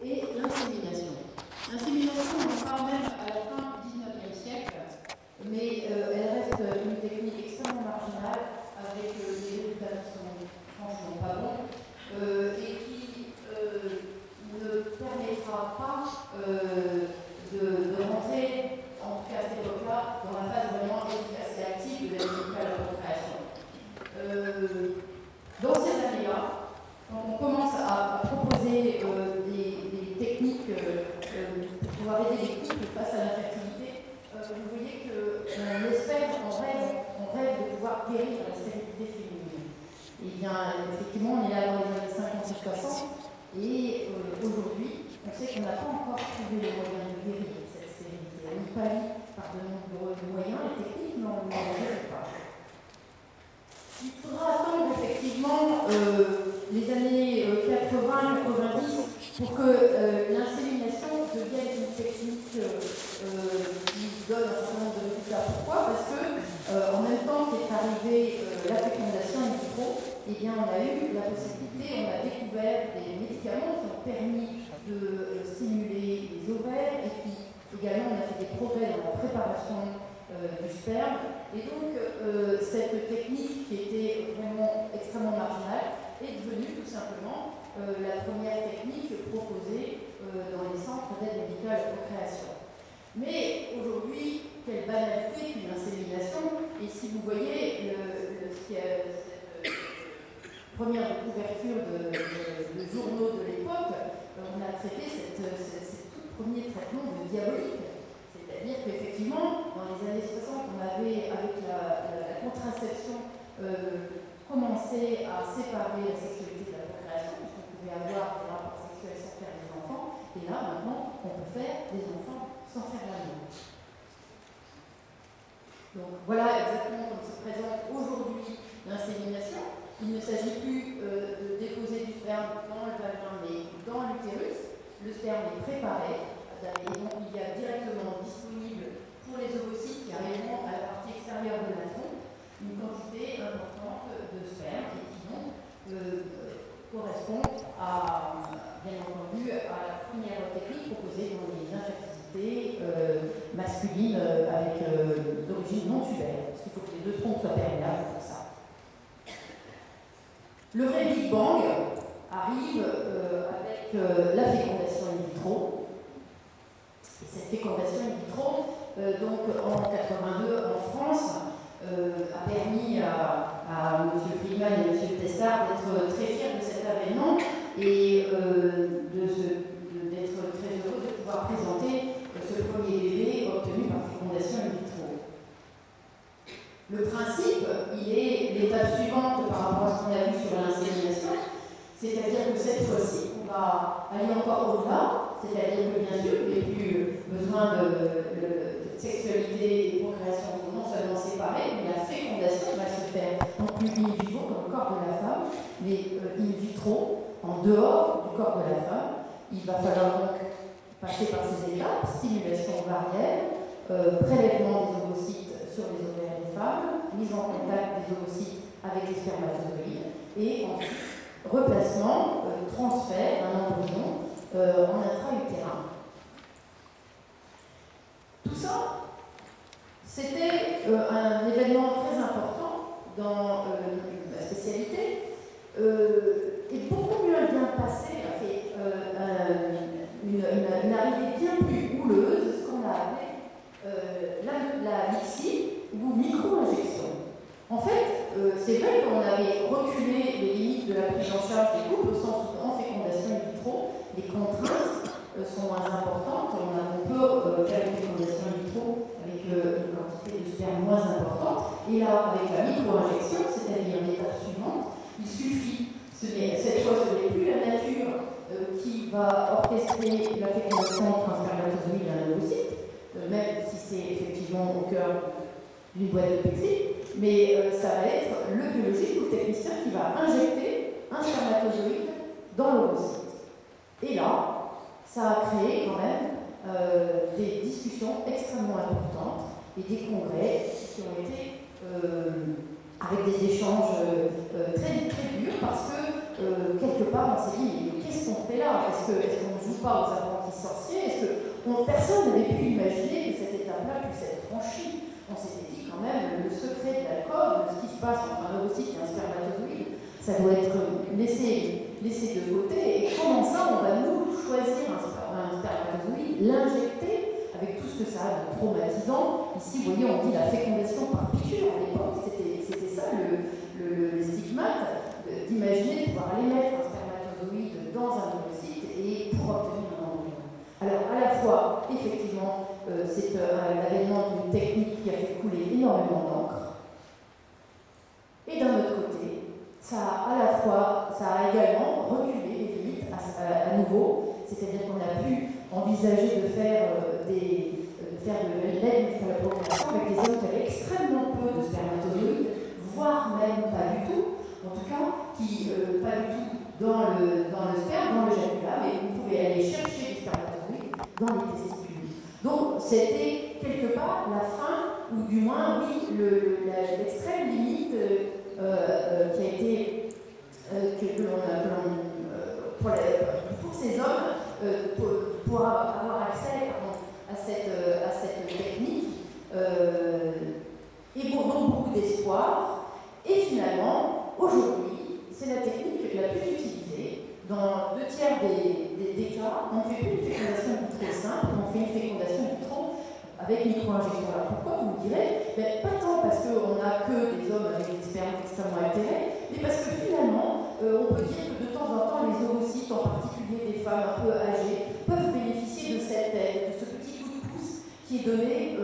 et l'insémination. L'insémination, on parle même à la fin du XIXe siècle, mais elle reste une technique extrêmement marginale, avec des résultats qui sont franchement pas bons, et qui ne permettra pas de rentrer, en tout cas à cette époque-là, dans la phase vraiment efficace et active de la médicale procréation. Dans ces années-là, quand on commence à proposer des techniques pour pouvoir aider les couples face à l'infertilité, vous voyez qu'on espère, on rêve de pouvoir guérir la stérilité féminine. Et bien, effectivement, on est là dans les années 50 et 60, et aujourd'hui, on sait qu'on n'a pas encore trouvé les moyens de guérir cette stérilité. Elle n'est pas liée par de nombreux moyens et techniques, mais on ne le guérit pas. Il faudra attendre effectivement les années 80-90 pour que l'insémination devienne une technique qui donne un certain nombre de résultats. Pourquoi? Parce que en même temps qu'est arrivée la fécondation in vitro, eh bien, on a eu la possibilité, on a découvert des médicaments qui ont permis de stimuler les ovaires, et puis également on a fait des progrès dans la préparation du sperme. Et donc, cette technique qui était vraiment extrêmement marginale est devenue tout simplement la première technique proposée dans les centres d'aide médicale à la procréation. Mais aujourd'hui, quelle banalité qu'une insémination. Et si vous voyez cette première couverture de journaux de l'époque, on a traité ces tout premiers traitements de diabolique. C'est-à-dire qu'effectivement, dans les années 60, on avait, avec la contraception, commencé à séparer la sexualité de la procréation, puisqu'on pouvait avoir des rapports sexuels sans faire des enfants, et là, maintenant, on peut faire des enfants sans faire l'amour. Donc voilà exactement comme se présente aujourd'hui l'insémination. Il ne s'agit plus de déposer du sperme dans le vagin, mais dans l'utérus. Le sperme est préparé. Et donc, il y a directement disponible pour les ovocytes qui arriveront à la partie extérieure de la trompe une quantité importante de sperme et qui donc correspond à, bien entendu, à la première technique proposée dans les infertilités masculines avec d'origine non tubaire, parce qu'il faut que les deux trompes soient perméables pour ça. Le vrai Big Bang arrive avec la fécondation in vitro. Et cette fécondation in vitro, donc en 82 en France, a permis à M. Friedman et M. Testard d'être très fiers de cet avènement et d'être très heureux de pouvoir présenter ce premier bébé obtenu par fécondation in vitro. Le principe, il est l'étape suivante par rapport à ce qu'on a vu sur l'insémination, c'est-à-dire que cette fois-ci, on va aller encore au-delà, c'est-à-dire que bien sûr, il n'y a plus besoin de sexualité et procréation sont non seulement séparées, mais la fécondation va se faire non plus in vivo dans le corps de la femme, mais in vitro, en dehors du corps de la femme. Il va falloir donc passer par ces étapes, stimulation ovarienne, prélèvement des ovocytes sur les ovaires des femmes, mise en contact des ovocytes avec les spermatozoïdes, et ensuite replacement, transfert d'un embryon en intra-utérin. Tout ça, c'était un événement très important dans la spécialité, et beaucoup mieux bien passé, a fait une arrivée bien plus houleuse, ce qu'on a appelé la MICSI, ou micro-injection. En fait, c'est vrai qu'on avait reculé les limites de la prise en charge des couples, au sens où en fécondation in vitro, les contraintes sont moins importantes. On peut faire une fécondation in vitro avec une quantité de sperme moins importante. Et là, avec la micro-injection, c'est-à-dire l'étape suivante, il suffit, cette fois ce n'est plus la nature qui va orchestrer la fécondation entre un spermatozoïde et un ovocyte, même si c'est effectivement au cœur d'une boîte de Petri, mais ça va être le biologiste ou le technicien qui va injecter un spermatozoïde dans l'ovocyte. Et là, ça a créé quand même des discussions extrêmement importantes et des congrès qui ont été avec des échanges très durs parce que quelque part on s'est dit mais qu'est-ce qu'on fait là? Est-ce qu'on joue pas aux apprentis sorciers. Est-ce que personne n'avait pu imaginer que cette étape-là puisse être franchie? On s'était dit quand même, le secret de l'alcove, ce qui se passe entre un ovocyte et un spermatozoïde, ça doit être laissé de côté. Et comment ça, on va nous choisir un spermatozoïde, l'injecter avec tout ce que ça a de traumatisant? Ici, vous voyez, on dit la fécondation par piqûre. À l'époque, c'était ça le stigmate, d'imaginer pouvoir aller mettre un spermatozoïde dans un ovocyte et pour obtenir un embryon. Alors, à la fois, effectivement, c'est l'avènement d'une technique qui a fait couler énormément d'encre. Et d'un autre côté, ça a également reculé les limites à nouveau, c'est-à-dire qu'on a pu envisager de faire de l'aide à la procréation avec des hommes qui avaient extrêmement peu de spermatozoïdes, voire même pas du tout, en tout cas, qui pas du tout dans le sperme, dans le jacula, mais vous pouvez aller chercher des spermatozoïdes dans les testicules. Donc c'était quelque part la fin, ou du moins, oui, l'extrême limite qui a été pour ces hommes, pour avoir accès à cette technique, et donc beaucoup d'espoir. Et finalement, aujourd'hui, c'est la technique la plus utilisée. Dans 2 tiers des cas, on ne fait plus une fécondation in vitro simple, on fait une fécondation in vitro avec micro-injection. Alors pourquoi, vous me direz? Pas tant parce qu'on n'a que des hommes avec des spermes extrêmement altérés, mais parce que finalement, on peut dire que de temps en temps, les ovocytes, en particulier des femmes un peu âgées, peuvent bénéficier de cette aide, de ce petit coup de pouce qui est donné